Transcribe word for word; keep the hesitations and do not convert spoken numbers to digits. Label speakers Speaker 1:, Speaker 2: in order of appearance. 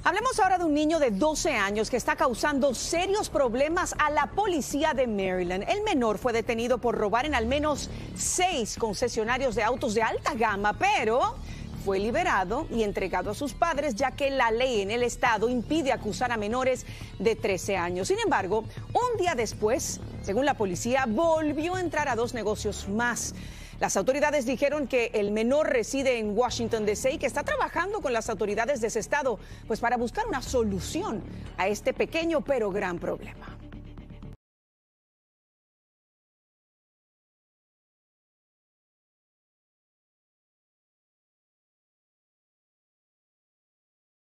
Speaker 1: Hablemos ahora de un niño de doce años que está causando serios problemas a la policía de Maryland. El menor fue detenido por robar en al menos seis concesionarios de autos de alta gama, pero fue liberado y entregado a sus padres, ya que la ley en el estado impide acusar a menores de trece años. Sin embargo, un día después, según la policía, volvió a entrar a dos negocios más. Las autoridades dijeron que el menor reside en Washington, D C y que está trabajando con las autoridades de ese estado, pues para buscar una solución a este pequeño pero gran problema.